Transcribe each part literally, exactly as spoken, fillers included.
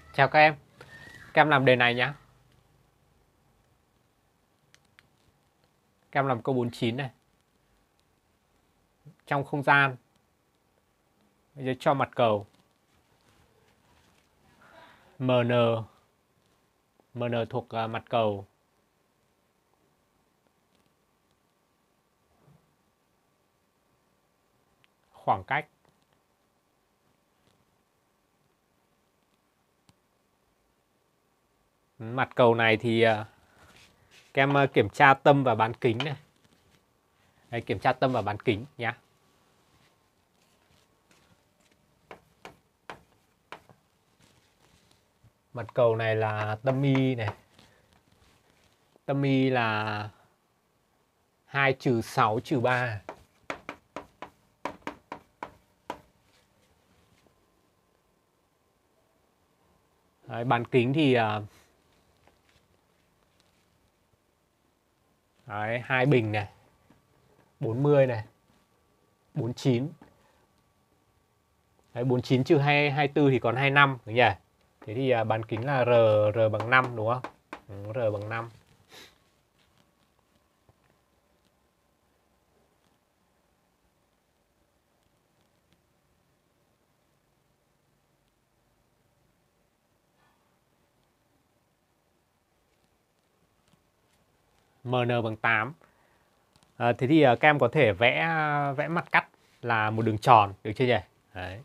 Chào các em, các em làm đề này nhá. Các em làm câu bốn mươi chín này. Trong không gian, bây giờ cho mặt cầu em en, em en thuộc uh, mặt cầu khoảng cách mặt cầu này thì uh, các em uh, kiểm tra tâm và bán kính này. Đấy, kiểm tra tâm và bán kính nhá. Mặt cầu này là tâm y này. Tâm y là hai trừ sáu trừ ba. Đấy, bán kính thì uh, đấy, hai bình này, bốn mươi này, bốn mươi chín. Đấy, bốn mươi chín trừ hai, hai mươi tư thì còn hai mươi lăm, đúng nhỉ? Thế thì uh, bán kính là R, R bằng năm đúng không? Ừ, R bằng năm. em en bằng tám. À, thế thì uh, các em có thể vẽ vẽ mặt cắt là một đường tròn, được chưa nhỉ? Đấy.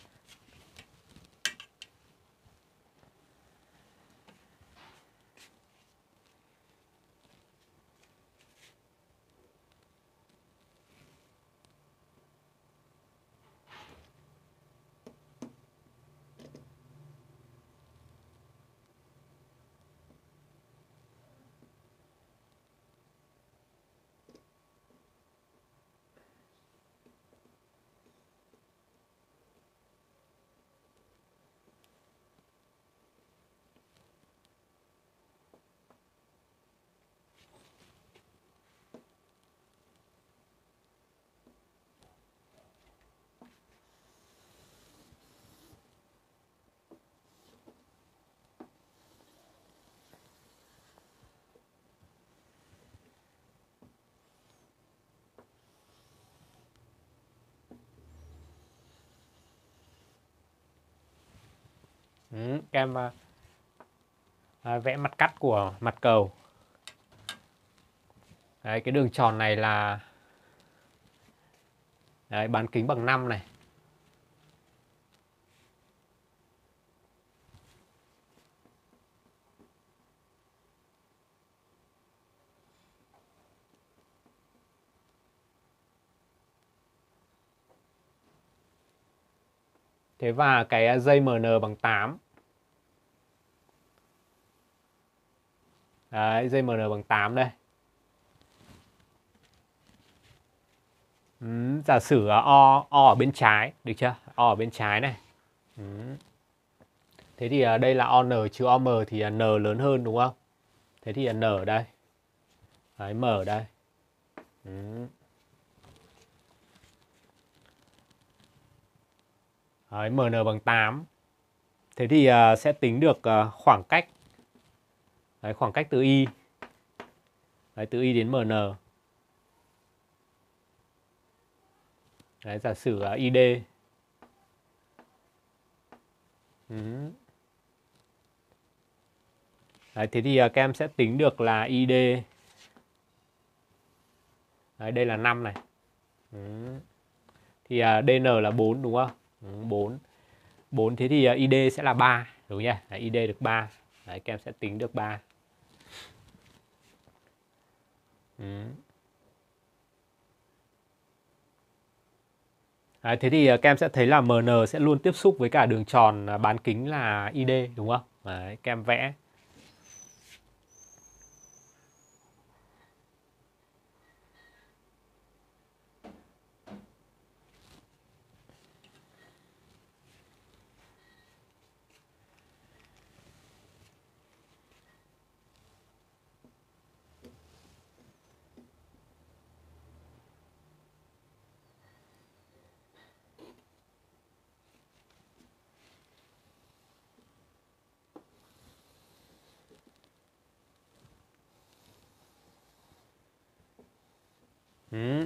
Ừ, các em uh, vẽ mặt cắt của mặt cầu. Đấy, cái đường tròn này là đấy, bán kính bằng năm này. Thế và cái dây em en bằng tám. Đấy, dây em en bằng tám đây. Ừ, giả sử O, O ở bên trái, được chưa? O ở bên trái này. Ừ. Thế thì uh, đây là O N chứ O M thì uh, N lớn hơn đúng không? Thế thì uh, N ở đây. Đấy, M ở đây. Ừ. Đấy, em en bằng tám. Thế thì uh, sẽ tính được uh, khoảng cách. Đấy, khoảng cách từ Y. Đấy, từ Y đến em en. Đấy, giả sử uh, I D. Ừ. Đấy, thế thì uh, các em sẽ tính được là I D. Đấy, đây là năm này. Ừ. Thì uh, D N là bốn đúng không? Ừ, bốn. bốn thế thì uh, I D sẽ là ba, đúng nhỉ? Đấy, I D được ba. Đấy, các em sẽ tính được ba. Ừ. Đấy, thế thì uh, các em sẽ thấy là em en sẽ luôn tiếp xúc với cả đường tròn uh, bán kính là I D đúng không? Đấy, các em vẽ. Ừ.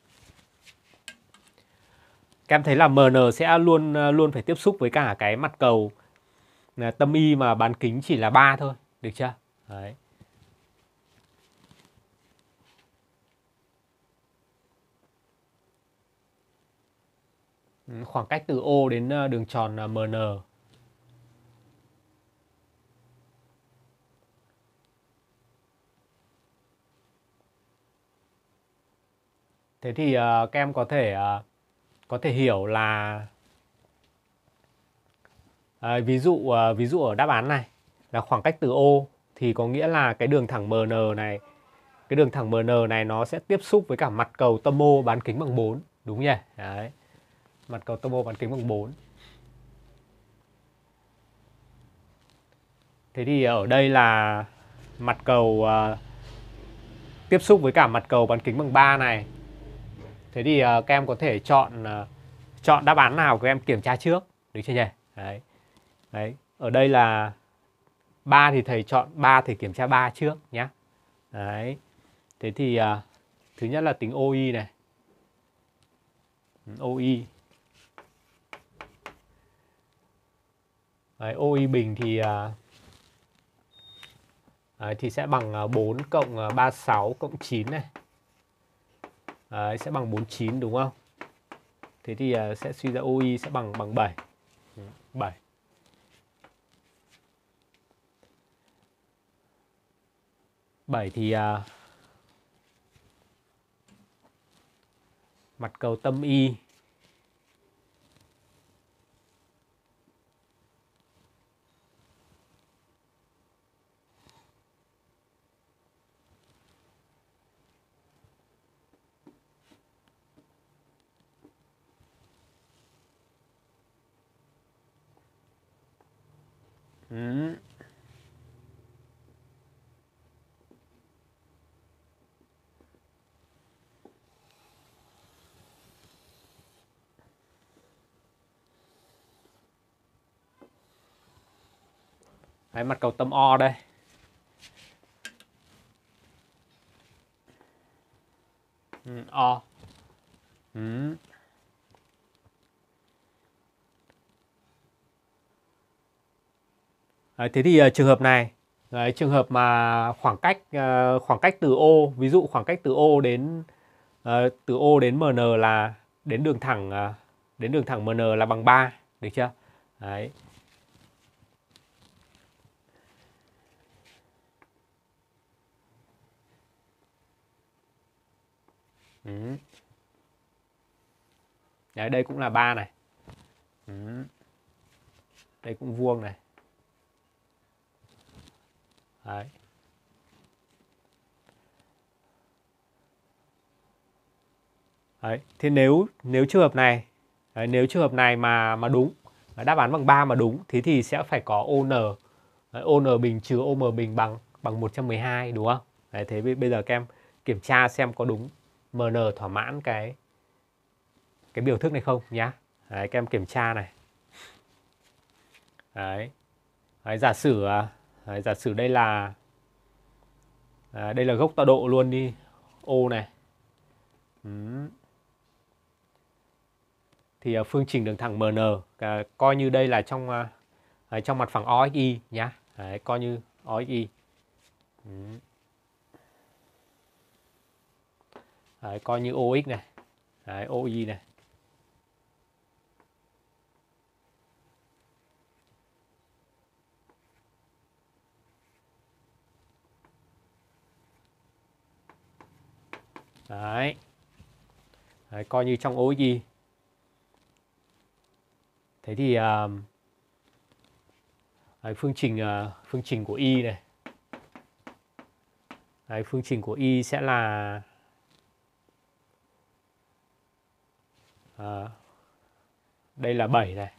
Các em thấy là em en sẽ luôn luôn phải tiếp xúc với cả cái mặt cầu tâm y mà bán kính chỉ là ba thôi, được chưa? Đấy. Khoảng cách từ O đến đường tròn em en. Thế thì uh, các em có thể uh, có thể hiểu là uh, ví dụ uh, ví dụ ở đáp án này là khoảng cách từ O thì có nghĩa là cái đường thẳng em en này, cái đường thẳng em en này nó sẽ tiếp xúc với cả mặt cầu tâm O bán kính bằng bốn, đúng nhỉ? Đấy. Mặt cầu tâm O bán kính bằng bốn. Thế thì ở đây là mặt cầu uh, tiếp xúc với cả mặt cầu bán kính bằng ba này. Thế thì uh, các em có thể chọn uh, chọn đáp án nào các em kiểm tra trước, được chưa nhỉ? Đấy. Đấy, ở đây là ba thì thầy chọn ba thì kiểm tra ba trước nhé. Đấy. Thế thì uh, thứ nhất là tính o i này. o i. Đấy, o i bình thì uh, Đấy, thì sẽ bằng bốn cộng ba mươi sáu cộng chín này. Đấy, sẽ bằng bốn mươi chín đúng không? Thế thì uh, sẽ suy ra o i sẽ bằng bằng bảy. bảy. bảy thì uh, mặt cầu tâm y ừ. Đấy, mặt cầu tâm O đây. Ừ, O. Ừ. Đấy, thế thì uh, trường hợp này, đấy, trường hợp mà khoảng cách uh, khoảng cách từ O, ví dụ khoảng cách từ O đến uh, từ O đến em en là đến đường thẳng uh, đến đường thẳng em en là bằng ba, được chưa? Đấy. Ừ. Đấy, đây cũng là ba này. Ừ. Đây cũng vuông này. Đấy. Đấy. Thế nếu nếu trường hợp này, đấy, nếu trường hợp này mà mà đúng, đáp án bằng ba mà đúng, thế thì sẽ phải có o en. Đấy, o en bình trừ o em bình bằng bằng một trăm mười hai, đúng không? Đấy, thế bây giờ các em kiểm tra xem có đúng em en thỏa mãn cái cái biểu thức này không nhá. Đấy, các em kiểm tra này. Đấy. Đấy, giả sử đấy, giả sử đây là à, đây là gốc tọa độ luôn đi, O này. Ừ. Thì uh, phương trình đường thẳng em en uh, coi như đây là trong uh, trong mặt phẳng o ích y nhá. Đấy, coi như o ích y. Ừ. Đấy, coi như o ích này. Đấy, o i này. Đấy. Đấy, coi như trong o ích y. Thế thì uh, đấy, phương trình uh, phương trình của y này. Đấy, phương trình của y sẽ là uh, đây là bảy này.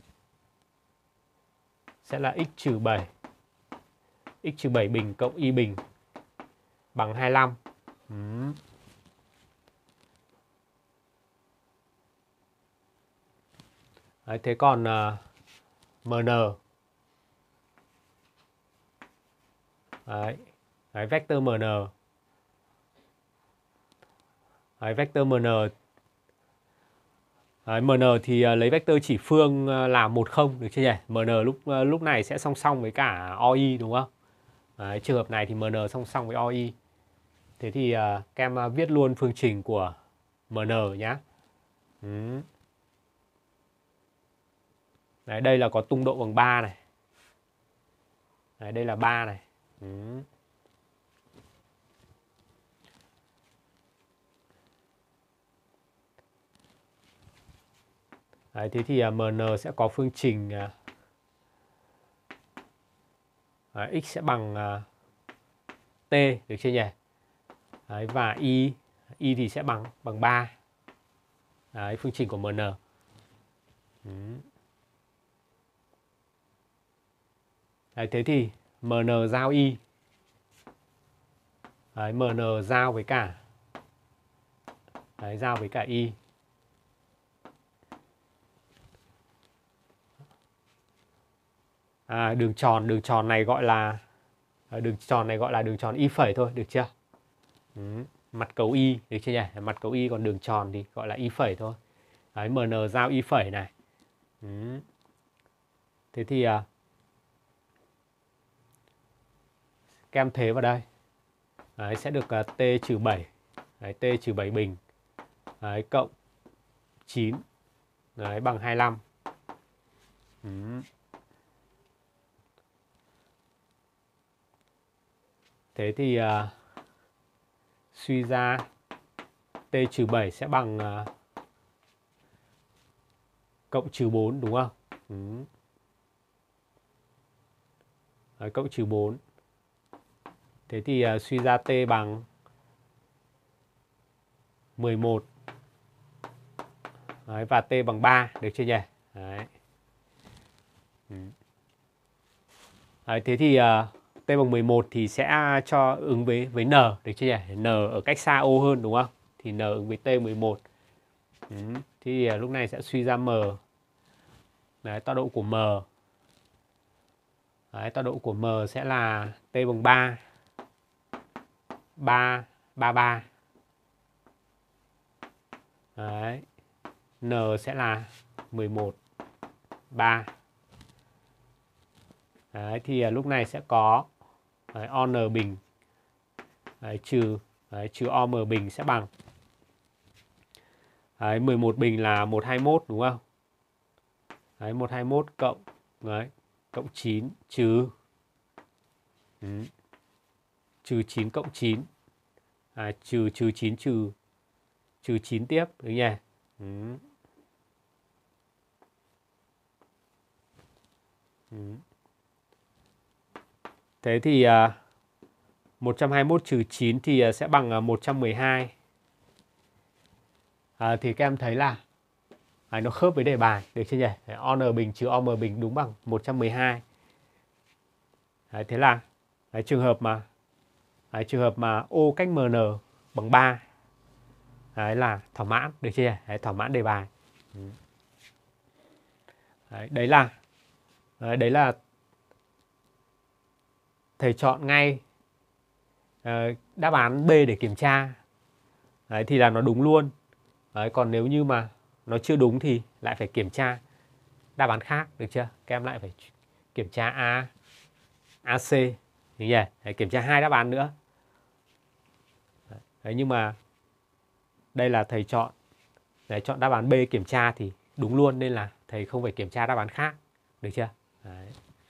Sẽ là x trừ bảy. X trừ bảy bình cộng y bình bằng hai mươi lăm. Ừ. Đấy, thế còn uh, em en. Đấy. Đấy, vector em en. Đấy, vectơ mn Đấy, mn thì uh, lấy vectơ chỉ phương uh, là một không, được chưa nhỉ? Mn lúc uh, lúc này sẽ song song với cả o i đúng không? Đấy, trường hợp này thì mn song song với o i. Thế thì uh, các em uh, viết luôn phương trình của mn nhé. Ừ. Đấy, đây là có tung độ bằng ba này. Đấy, đây là ba này. Ừ. Đấy, thế thì uh, mn sẽ có phương trình uh, uh, x sẽ bằng uh, t, được chưa nhỉ? Đấy, và y y thì sẽ bằng bằng ba. Đấy, phương trình của mn. Ừ. Đấy, thế thì mn giao y. Đấy, mn giao với cả Đấy, giao với cả y. À, đường tròn đường tròn này gọi là đường tròn này gọi là đường tròn y phẩy thôi, được chưa? Ừ. Mặt cấu y, được chưa nhỉ? Mặt cấu y, còn đường tròn thì gọi là y phẩy thôi. Đấy, mn giao y phẩy này. Ừ. Thế thì à, các em thế vào đây. Đấy, sẽ được uh, t trừ bảy. Đấy, t trừ bảy bình. Đấy, cộng chín. Đấy, bằng hai mươi lăm. Ừ. Thế thì uh, suy ra t trừ bảy sẽ bằng uh, cộng trừ bốn đúng không? Ừ. Đấy, cộng trừ bốn. Thế thì uh, suy ra t bằng mười một. Đấy, và t bằng ba, được chưa nhỉ? Đấy. Ừ. Đấy, thế thì uh, t bằng mười một thì sẽ cho ứng với với n, được chưa nhỉ? N ở cách xa O hơn đúng không? Thì n ứng với t mười một. Ừ. Thì uh, lúc này sẽ suy ra m. Đấy, tọa độ của m. Đấy, tọa độ của m sẽ là t bằng ba. ba, ba, ba. Đấy. N sẽ là mười một, ba. Đấy, thì lúc này sẽ có đấy, o n bình đấy, trừ đấy, trừ o m bình sẽ bằng đấy, mười một bình là một trăm hai mươi mốt đúng không? Đấy, một trăm hai mươi mốt cộng đấy, cộng chín trừ ừ, trừ chín cộng chín. À, trừ trừ chín trừ trừ chín tiếp, đúng nhỉ? Ừ. Ừ. Thế thì uh, một trăm hai mươi mốt trừ chín thì uh, sẽ bằng uh, một trăm mười hai. À, thì các em thấy là à, nó khớp với đề bài, được chưa nhỉ? O n bình trừ o m bình đúng bằng một trăm mười hai. Đấy, thế là đấy, trường hợp mà đấy, trường hợp mà O cách M N bằng ba. Đấy là thỏa mãn, được chưa nhỉ? Đấy, thỏa mãn đề bài. Đấy, đấy là đấy, đấy là thầy chọn ngay uh, đáp án B để kiểm tra. Đấy, thì là nó đúng luôn. Đấy, còn nếu như mà nó chưa đúng thì lại phải kiểm tra đáp án khác, được chưa? Các em lại phải kiểm tra A, a xê, đúng nhỉ? Đấy, kiểm tra hai đáp án nữa. Đấy, nhưng mà đây là thầy chọn Đấy, chọn đáp án B kiểm tra thì đúng luôn, nên là thầy không phải kiểm tra đáp án khác, được chưa? Đấy.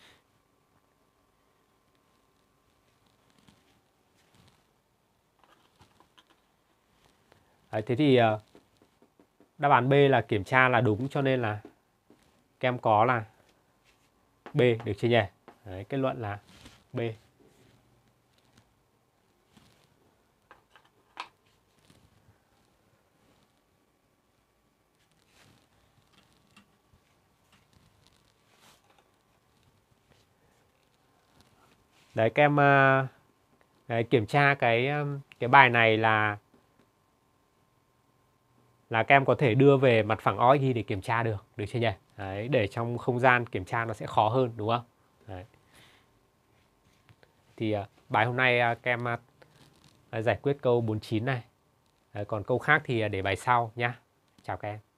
Đấy, thế thì đáp án B là kiểm tra là đúng, cho nên là các em có là B, được chưa nhỉ? Đấy, kết luận là B. Đấy, các em đấy, kiểm tra cái cái bài này là là các em có thể đưa về mặt phẳng o ích i để kiểm tra được, được chưa nhỉ? Đấy, để trong không gian kiểm tra nó sẽ khó hơn, đúng không? Đấy. Thì bài hôm nay các em giải quyết câu bốn mươi chín này. Đấy, còn câu khác thì để bài sau nhá. Chào các em.